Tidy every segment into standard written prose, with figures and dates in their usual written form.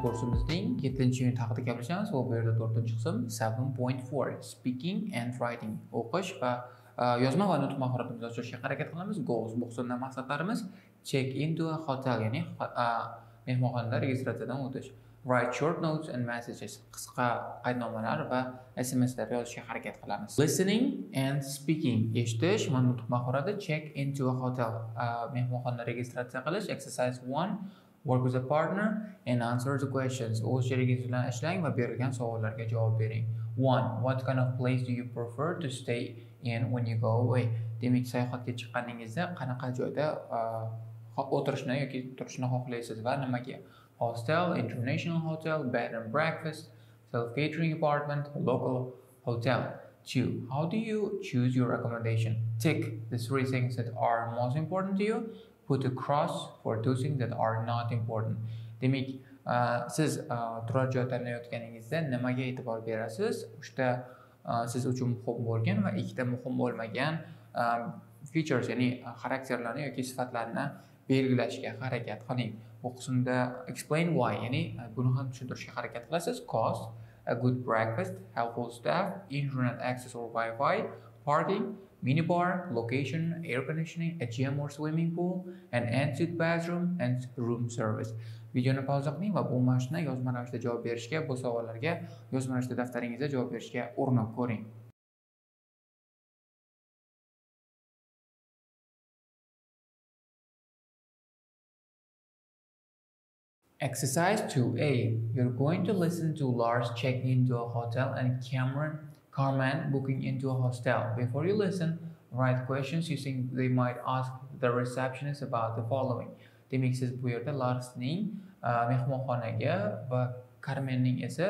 kursimizning 7-unit haqida gapirishamiz. Bu yerda 4-qism 7.4 speaking and writing o'qish va yozma va nutq mahoratimizni oshirishga harakat qilamiz. Goals bu qismda maqsadlarimiz check into a hotel, ya'ni mehmonxonada registratsiyadan o'tish. Write short notes and messages. Qisqa qaydnomalar va SMSlar yozishga harakat qilamiz. Listening and speaking. Eshitish va nutq mahorati check into a hotel. Mehmonxonada registratsiya qilish. Exercise 1. Work with a partner and answer the questions. O'z sherigingiz bilan ishlang va berilgan savollarga javob bering. 1. What kind of place do you prefer to stay in when you go away? Demak, sayohatga chiqqaningizda qanaqa joyda o'tirishni yoki turishni xohlaysiz va nimaga? Hostel, international hotel, bed and breakfast, self-catering apartment, local hotel. 2. How do you choose your accommodation? Tick the 3 things that are most important to you. Put a cross for 2 things that are not important. Demak, siz turar joy tanlayotganingizda nimaga e'tibor berasiz? Uchta siz uchun muhim bo'lgan va ikkita muhim bo'lmagan features, ya'ni xarakterlarni yoki sifatlarni belgilashga harakat qiling. Bu qismda explain why, ya'ni buni ham tushuntirishga harakat qilasiz. Cost, a good breakfast, helpful staff, internet access or Wi-Fi, parking, minibar, location, air conditioning, a gym or swimming pool, an ensuite bathroom and room service. Videoni pauza qiling va bu mashqni yozma ravishda javob berishga, bu savollarga yozma ravishda daftaringizda javob berishga urinib ko'ring. Exercise 2A. You're going to listen to Lars checking into a hotel and Carmen booking into a hostel. Before you listen, write questions you think they might ask the receptionist about the following. Demak, siz bu yerda Larsning mehmonxonaga va Carmenning esa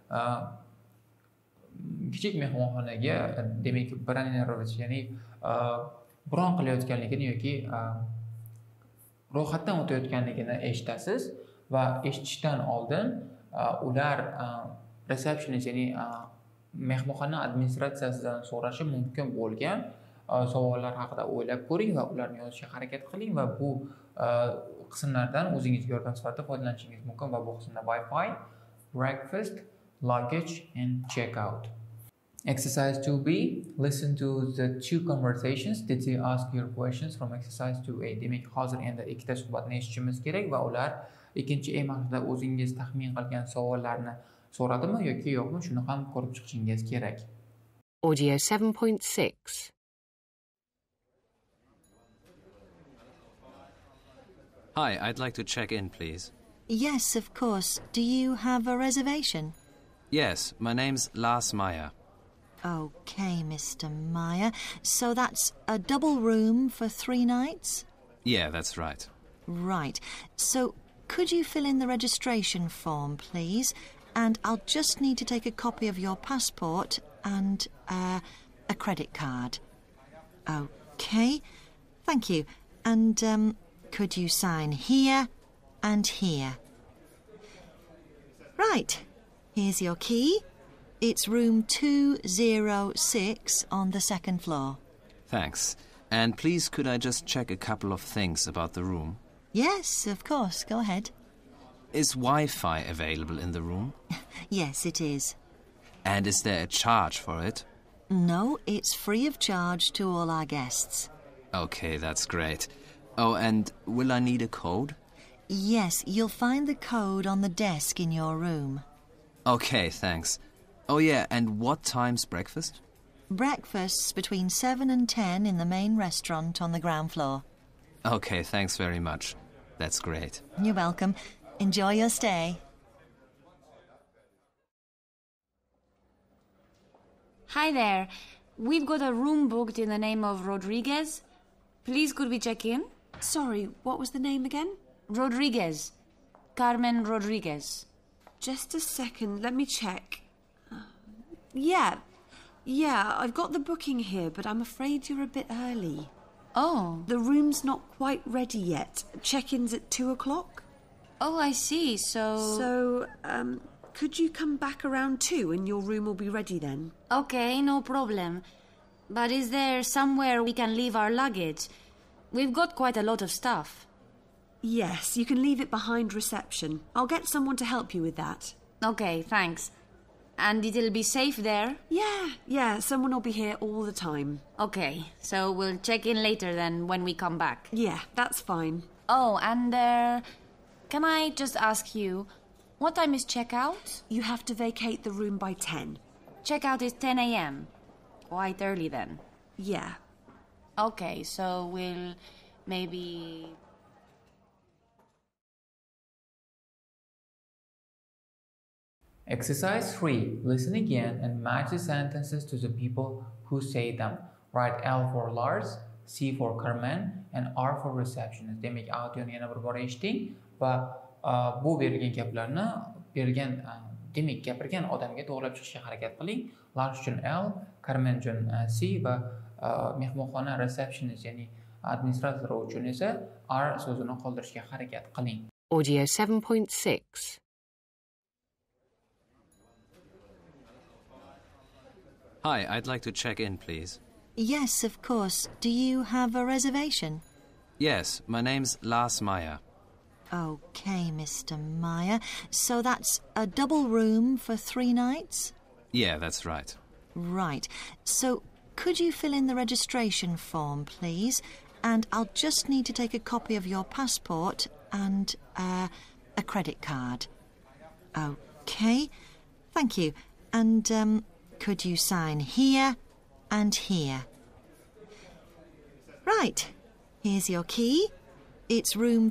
kichik mehmonxonaga, demak, bronировать, ya'ni bron qilayotganligini yoki ro'yxatdan o'tayotganligini eshitasiz. Va eshitishdan oldin ular receptionist, ya'ni mehmonxona administratsiyasidan so'rashi mumkin bo'lgan savollar haqida o'ylab ko'ring va ularni yozishga harakat qiling va bu qismlardan o'zingizga yordam sifatida foydalanishingiz mumkin va bu qismda Wi-Fi, breakfast, luggage and checkout. Exercise 2B. Listen to the 2 conversations. Did they ask your questions from exercise 2A? Demak, hozir endi ikkita suhbatni eshitishimiz kerak va ular ikkinchi maqsadda o'zingiz taxmin qilgan savollarni so'radimi yoki yo'qmi, shuni ham ko'rib chiqishingiz kerak. Audio 7.6. Hi, I'd like to check in, please. Yes, of course. Do you have a reservation? Yes, my name's Lars Meyer. Okay, Mr. Meyer. So that's a double room for 3 nights? Yeah, that's right. Right. So could you fill in the registration form, please? And I'll just need to take a copy of your passport and a credit card. Okay. Thank you. And could you sign here and here? Right. Here's your key. It's room 206 on the 2nd floor. Thanks. And please could I just check a couple of things about the room? Yes, of course. Go ahead. Is Wi-Fi available in the room? Yes, it is. And is there a charge for it? No, it's free of charge to all our guests. Okay, that's great. Oh, and will I need a code? Yes, you'll find the code on the desk in your room. Okay, thanks. Oh yeah, and what time's breakfast? Breakfast's between 7 and 10 in the main restaurant on the ground floor. Okay, thanks very much. That's great. You're welcome. Enjoy your stay. Hi there. We've got a room booked in the name of Rodriguez. Please could we check in? Sorry, what was the name again? Rodriguez. Carmen Rodriguez. Just a second, let me check. Yeah, I've got the booking here, but I'm afraid you're a bit early. Oh. The room's not quite ready yet. Check-in's at 2 o'clock. Oh, I see. So, could you come back around 2 and your room will be ready then? Okay, no problem. But is there somewhere we can leave our luggage? We've got quite a lot of stuff. Yes, you can leave it behind reception. I'll get someone to help you with that. Okay, thanks. And it'll be safe there? Yeah, someone will be here all the time. Okay, so we'll check in later then when we come back. Yeah, that's fine. Oh, and can I just ask you, what time is checkout? You have to vacate the room by 10. Checkout is 10 a.m. Quite early then. Yeah. Okay, so we'll maybe... Exercise 3. Listen again and match the sentences to the people who say them. Write L for Lars, C for Carmen, and R for receptionist. Demek audioni yana bir bor eshiting va bu berilgan gaplarni demak gapirgan odamga to'g'rilab chiqishga harakat qiling. Lars uchun L, Carmen uchun C va mehmonxona receptionist ya'ni administrator uchun esa R so'zini qoldirishga harakat qiling. Audio 7.6. Hi, I'd like to check in, please. Yes, of course. Do you have a reservation? Yes, my name's Lars Meyer. OK, Mr. Meyer. So that's a double room for 3 nights? Yeah, that's right. Right. So could you fill in the registration form, please? And I'll just need to take a copy of your passport and a credit card. OK. Thank you. And could you sign here and here? Right. Here's your key. It's room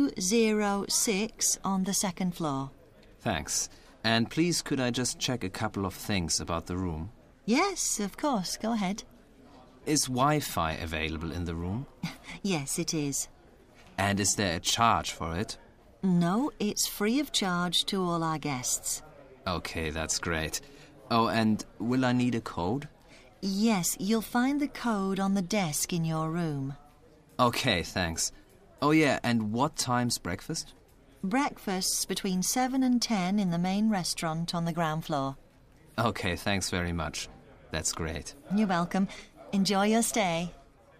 206 on the 2nd floor. Thanks. And please could I just check a couple of things about the room? Yes, of course. Go ahead. Is Wi-Fi available in the room? Yes, it is. And is there a charge for it? No, it's free of charge to all our guests. Okay, that's great. Oh, and will I need a code? Yes, you'll find the code on the desk in your room. Okay, thanks. Oh yeah, and what time's breakfast? Breakfast's between 7 and 10 in the main restaurant on the ground floor. Okay, thanks very much. That's great. You're welcome. Enjoy your stay.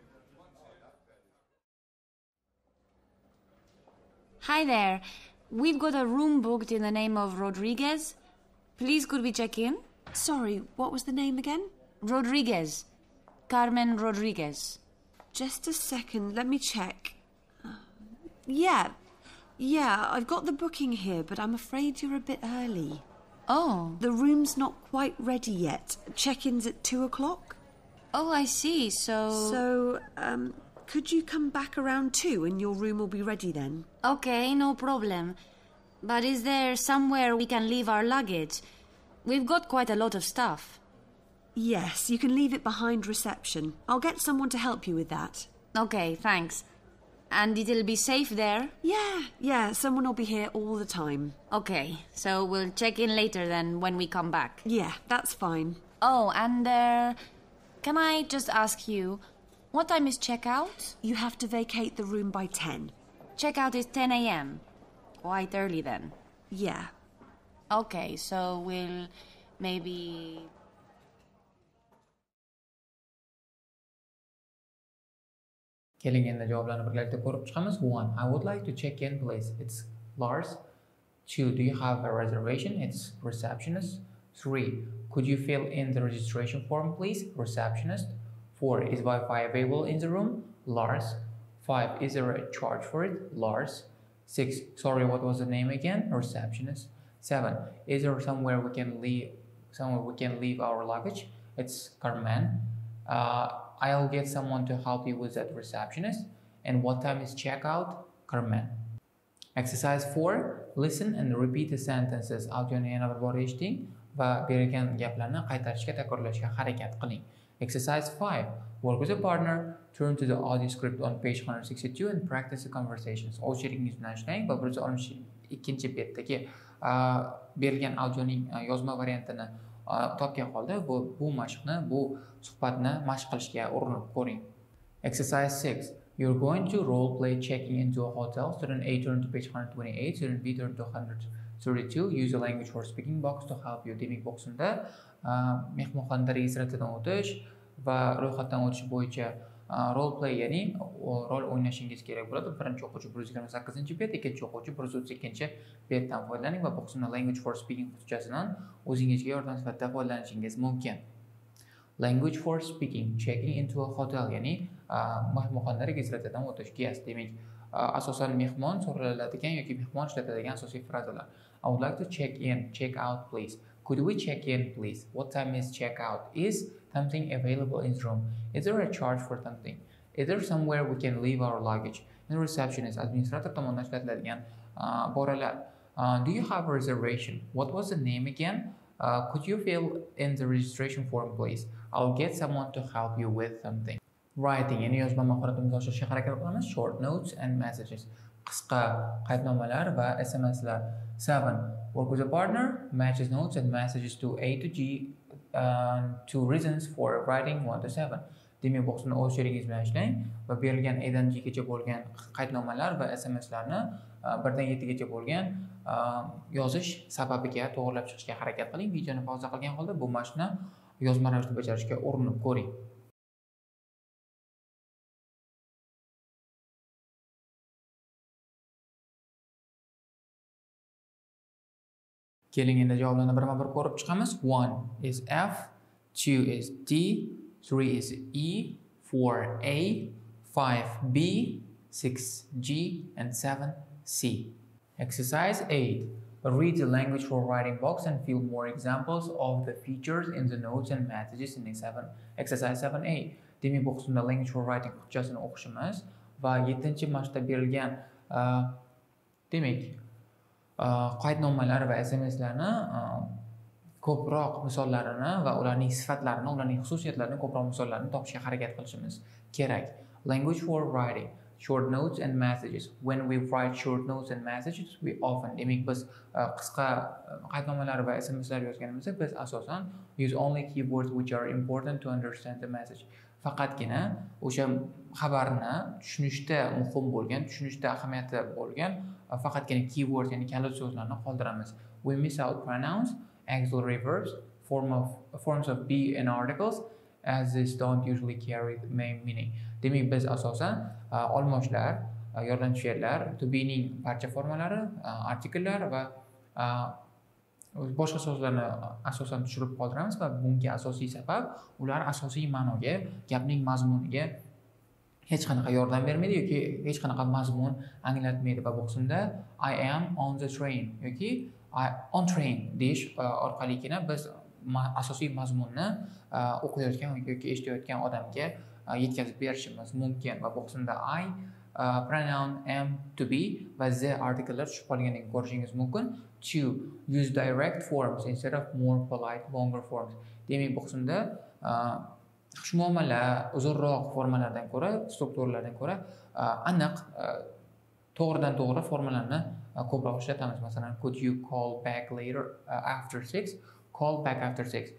Hi there. We've got a room booked in the name of Rodriguez. Please could we check in? Sorry, what was the name again? Rodriguez. Carmen Rodriguez. Just a second, let me check. Yeah, I've got the booking here, but I'm afraid you're a bit early. Oh. The room's not quite ready yet. Check-in's at 2 o'clock. Oh, I see. So, could you come back around 2 and your room will be ready then? Okay, no problem. But is there somewhere we can leave our luggage? We've got quite a lot of stuff. Yes, you can leave it behind reception. I'll get someone to help you with that. Okay, thanks. And it'll be safe there? Yeah, someone will be here all the time. Okay, so we'll check in later then when we come back. Yeah, that's fine. Oh, and can I just ask you, what time is checkout? You have to vacate the room by 10. Checkout is 10 a.m. Quite early then. Yeah. Okay, so we'll maybe... Keling endi javoblarni birgalikda ko'rib chiqamiz. 1. I would like to check in, please. It's Lars. 2. Do you have a reservation? It's receptionist. 3. Could you fill in the registration form, please? Receptionist. 4. Is Wi-Fi available in the room? Lars. 5. Is there a charge for it? Lars. 6. Sorry, what was the name again? Receptionist. 7. Is there somewhere we can leave our luggage? It's Carmen. I'll get someone to help you with that receptionist. And what time is checkout? Carmen. Exercise 4. Listen and repeat the sentences. Audioni yana bir bor eshiting va berilgan gaplarni qaytarishga, takrorlashga harakat qiling. Exercise 5. Work with a partner. Turn to the audio script on page 162 and practice the conversations. O'z sherigingiz bilan ishlang va 162 betdagi berilgan audioning yozma variantini topgan holda bu mashqni, bu suhbatni mashq qilishga urinib ko'ring. Exercise 6. You're going to role play checking into a hotel. Student A turn to page 128, student B turn to 132. Use the language for speaking box to help you. Demak boxunda mehmonxonada registratsiyadan o'tish va ro'yxatdan o'tish bo'yicha role play ya'ni rol o'ynashingiz kerak bo'ladi. Birinchi o'quvchi 128-bet, ikkinchi o'quvchi 132-betdan foydalaning va bu qismda language for speaking xususiyatidan o'zingizga yordam sifatida foydalanishingiz mumkin. Language for speaking, checking into a hotel ya'ni mehmonxona registratsiyadan o'tish GS. Demak, asosan mehmon so'raladigan yoki mehmon ishlatadigan asosiy frazalar. I would like to check in, check out please. Could we check in please? What time is check out? Is something available in the room? Is there a charge for something? Is there somewhere we can leave our luggage? And receptionist, administrator tomonidan ishlatiladigan boralar. Do you have a reservation? What was the name again? Could you fill in the registration form please? I'll get someone to help you with something. Writing, ya'ni yozma mahoratimizni oshirishga harakat qilamiz. Short notes and messages. Qisqa qaydnomalar va SMSlar. 7. Work with a partner, matches notes and messages to A to G, 2 reasons for writing 1 to 7. Demak, bu qismni o'z sherigingiz bilan ishlang va berilgan A dan G gacha bo'lgan qaydnomalar va SMSlarni 1 dan 7 gacha bo'lgan yozish sababiga to'g'rilab chiqishga harakat qiling. Videoni pauza qilgan holda bu mashqni yozma ravishda bajarishga urinib ko'ring. Keling, endi javoblarni birma-bir ko'rib chiqamiz. 1 is F, 2 is D, 3 is E, 4 A, 5 B, 6 G, and 7 C. Exercise 8. Read the language for writing box and fill more examples of the features in the notes and messages in exercise 7A. Demak, bu qismda language for writing hujjatini o'qishimiz va 7-mashqda berilgan demak qaydnomalar va SMSlarni ko'proq misollarini va ularning sifatlarini, ularning xususiyatlarini, ko'proq misollarini topishga harakat qilishimiz kerak. Language for writing, short notes and messages. When we write short notes and messages, we often, demak biz qisqa qaydnomalar va SMSlar yozganimizda biz asosan use only keywords which are important to understand the message. Faqatgina o'sha xabarni tushunishda muhim bo'lgan, tushunishda ahamiyati bo'lgan faqatgina keyword ya'ni kalit so'zlarni qoldiramiz. We miss out pronouns, auxiliary verbs, forms of be and articles as this don't usually carry the main meaning. Demak, biz asosan olmoshlar, yordamchi fe'llar, to be ning barcha formalari, artikellar va boshqa so'zlarni asosan tushirib qoldiramiz va bunga asosiy sabab ular asosiy ma'noga, gapning mazmuniga hech qanaqa yordam bermaydi yoki hech qanaqa mazmun anglatmaydi va bu qismda I am on the train yoki on train deyish orqaligina biz asosiy mazmunni o'qiyotgan yoki eshitayotgan odamga yetkazib berishimiz mumkin va bu qismda I pronoun am to be va the artikellar tushib qolganligini ko'rishingiz mumkin. To use direct forms instead of more polite longer forms. Demak, bu qismda xushmuomala uzunroq formalardan ko'ra, strukturalardan ko'ra aniq to'g'ridan to'g'ri formalarni ko'proq ishlatamiz. Masalan, could you call back later after 6? Call back after 6.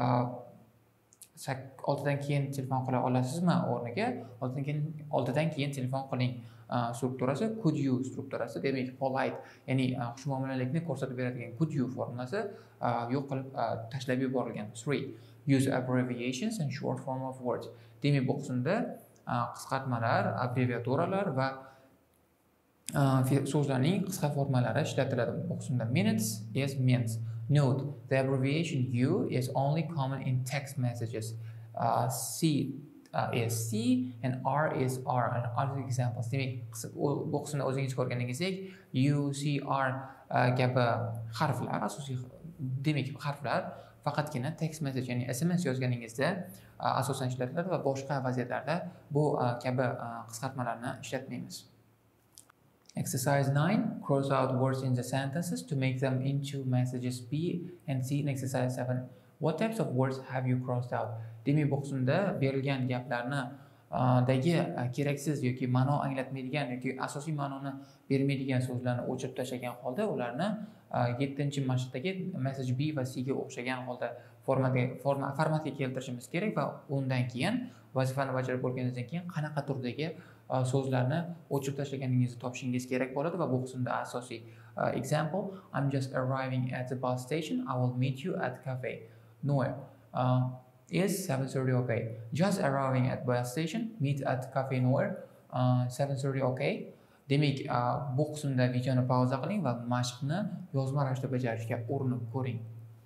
6dan keyin telefon qila olasizmi o'rniga 6dan keyin telefon qiling strukturasi could you strukturasi. Demak, polite ya'ni xushmuomalalikni ko'rsatib beradigan could you formulasi yo'q qilib tashlab yuborilgan. 3. Use abbreviations and short form of words. Demak, bu qismda qisqartmalar, abbreviaturalar va so'zlarning qisqa formalari ishlatiladi. Bu qismda minutes is means. Note, the abbreviation U is only common in text messages. C is C and R is R and other examples. Demak, bu qismda o'zingiz ko'rganingizdek U, C, R kabi harflar, asosiy demak harflar faqatgina text message ya'ni SMS yozganingizda asosan ishlatiladi va boshqa vaziyatlarda bu kabi qisqartmalarni ishlatmaymiz. Exercise 9. Cross out words in the sentences to make them into messages B and C in exercise 7. What types of words have you crossed out? Demak, bu qismda berilgan gaplarni dagi keraksiz yoki ma'no anglatmaydigan yoki asosiy ma'noni bermaydigan so'zlarni o'chirib tashlagan holda ularni 7-mashqdagi message B va C ga o'xshagan holda formatga keltirishimiz kerak va undan keyin vazifani bajarib bo'lganingizdan keyin qanaqa turdagi so'zlarni o'chirib tashlaganingizni topishingiz kerak bo'ladi va bu qismda asosiy example I'm just arriving at the bus station. I will meet you at cafe. Noel. Is 7:30 okay? Just arriving at bus station, meet at cafe noir. 7:30 okay. Demak, bu qismda videoni pauza qiling va mashqni yozma ravishda bajarishga urinib ko'ring.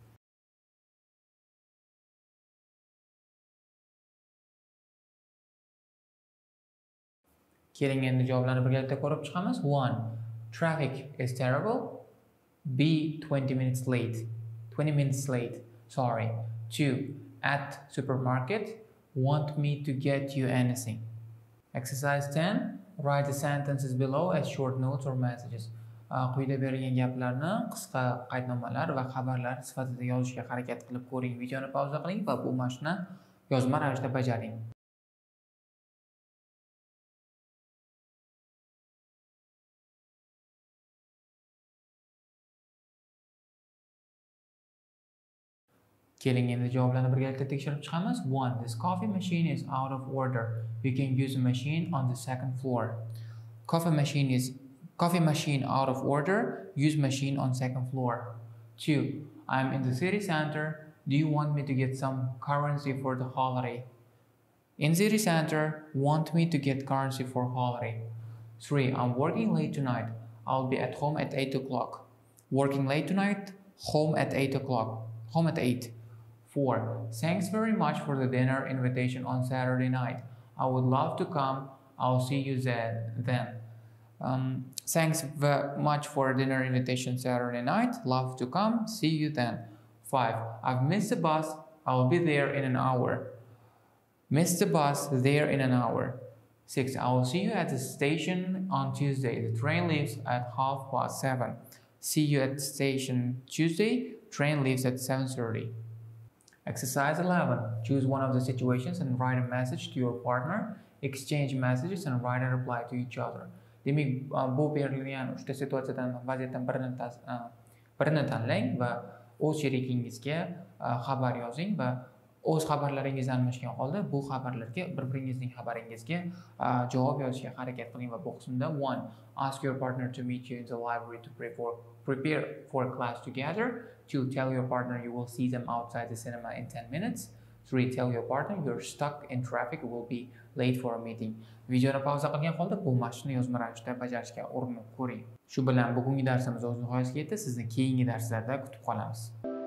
Keling endi javoblarni birgalikda ko'rib chiqamiz. 1. Traffic is terrible. B. 20 minutes late. 20 minutes late. Sorry. 2. At supermarket. Want me to get you anything. Exercise 10. Write the sentences below as short notes or messages. Quyida berilgan gaplarni qisqa qaydnomalar va xabarlar sifatida yozishga harakat qilib ko'ring. Videoni pauza qiling va bu mashqni yozma ravishda bajaring. Keling endi javoblarni birgalikda tekshirib chiqamiz. 1. This coffee machine is out of order. You can use a machine on the second floor. Coffee machine out of order. Use machine on second floor. 2. I'm in the city center. Do you want me to get some currency for the holiday? In city center. Want me to get currency for holiday. 3. I'm working late tonight. I'll be at home at 8 o'clock. Working late tonight. Home at 8 o'clock. Home at 8. 4. Thanks very much for the dinner invitation on Saturday night. I would love to come. I'll see you then. Thanks very much for dinner invitation Saturday night. Love to come. See you then. 5. I've missed the bus. I'll be there in an hour. Missed the bus there in an hour. 6. I will see you at the station on Tuesday. The train leaves at 7:30. See you at the station Tuesday. Train leaves at 7:30. Exercise 11. Choose one of the situations and write a message to your partner. Exchange messages and write a reply to each other. Demak, bu berilgan uchta situatsiyadan vaziyatdan birini tanlang va o'z sherigingizga xabar yozing va o'z xabarlaringizni almashgan holda bu xabarlarga bir-biringizning xabaringizga javob yozishga harakat qiling va bu qismda 1. Ask your partner to meet you in the library to prepare for class together. 2. Tell your partner you will see them outside the cinema in 10 minutes. 3. Tell your partner you're stuck in traffic, will be late for a meeting. Videoni pauza qilgan holda bu mashqni yozma ravishda bajarishga urinib ko'ring. Shu bilan bugungi darsimiz o'z nihoyasiga yetdi. Sizni keyingi darslarda kutib qolamiz.